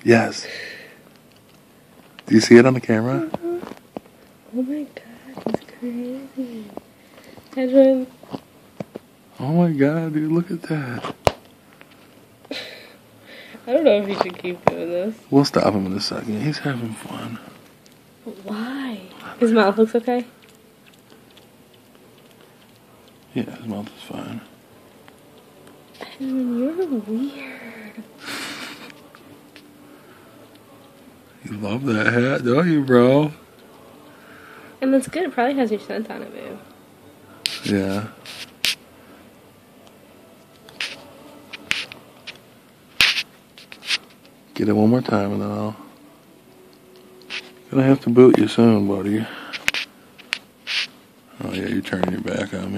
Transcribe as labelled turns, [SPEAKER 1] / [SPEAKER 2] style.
[SPEAKER 1] Yes. Do you see it on the camera?
[SPEAKER 2] Oh my god, it's crazy. Edwin.
[SPEAKER 1] Oh my god, dude, look at that.
[SPEAKER 2] I don't know if you should keep doing this.
[SPEAKER 1] We'll stop him in a second. He's having fun.
[SPEAKER 2] Why? His mouth looks okay?
[SPEAKER 1] Yeah, his mouth is fine.
[SPEAKER 2] Edwin, you're weird.
[SPEAKER 1] You love that hat, don't you, bro?
[SPEAKER 2] And that's good. It probably has your scent on it, babe.
[SPEAKER 1] Yeah. Get it one more time and then I'll... Gonna have to boot you soon, buddy. Oh yeah, you're turning your back on me.